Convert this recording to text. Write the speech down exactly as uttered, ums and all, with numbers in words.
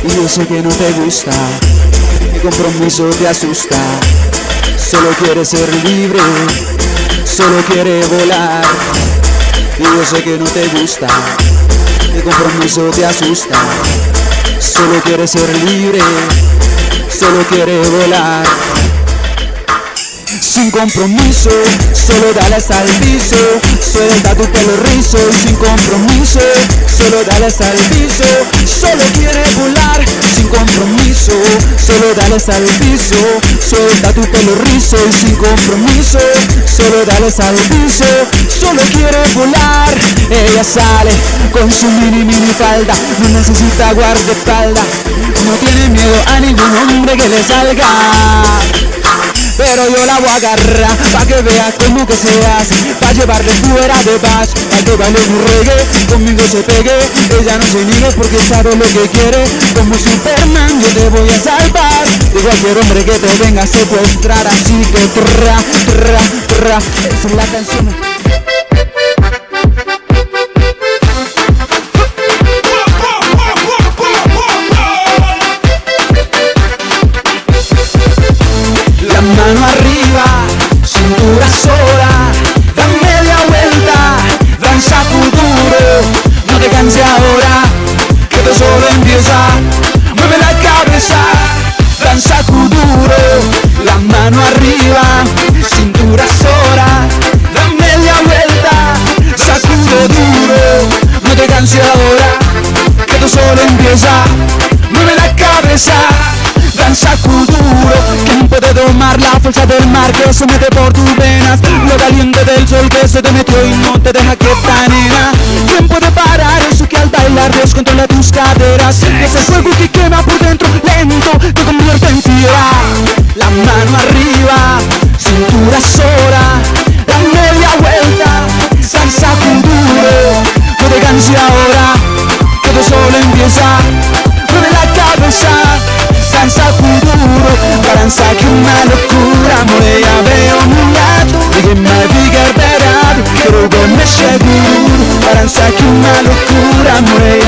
Y yo sé que no te gusta, mi compromiso te asusta. Solo quieres ser libre, solo quieres volar. Y yo sé que no te gusta, mi compromiso te asusta. Solo quieres ser libre, solo quieres volar. Sin compromiso, solo dale hasta el piso. Suelta tu pelo rizo. Sin compromiso, solo dale hasta el piso. Solo quiere volar. Sin compromiso, solo dale hasta el piso. Suelta tu pelo rizo. Y sin compromiso, solo dale hasta el piso. Solo quiere volar. Ella sale con su mini mini falda. No necesita guardaespaldas. No tiene miedo a ningún hombre que le salga. Pero yo la voy a agarrar, pa' que vea cómo que se hace, pa' llevarle fuera de paz, pa' que baile un reggae, conmigo se pegue. Ella no se niegue porque sabe lo que quiere. Como Superman yo te voy a salvar de cualquier hombre que te venga a secuestrar. Así que tra, tra, tra, esa es la canción. Mano arriba, cintura sola, da media vuelta, danza futuro, no te canses ahora, que esto solo empieza, mueve la cabeza, danza futuro, la mano arriba, cintura sola, da media vuelta, sacude duro, no te canses ahora, que esto solo empieza, mueve la cabeza. Danza futuro, ¿quién puede domar la fuerza del mar que se mete por tus venas? Lo caliente del sol que se te metió y no te deja quieta, nena. ¿Quién puede parar eso que al bailar descontrola tus caderas? Ese fuego que quema por dentro, lento, te convierte en fiera. La mano arriba, cintura sola, la media vuelta, danza futuro, no te canses ahora, que todo solo empieza, mueve la cabeza. Danza futuro, danza che una locura. Amore, ya veo un gato e che mai vi guarderà, che rogo me seguro. Danza che una locura, amore,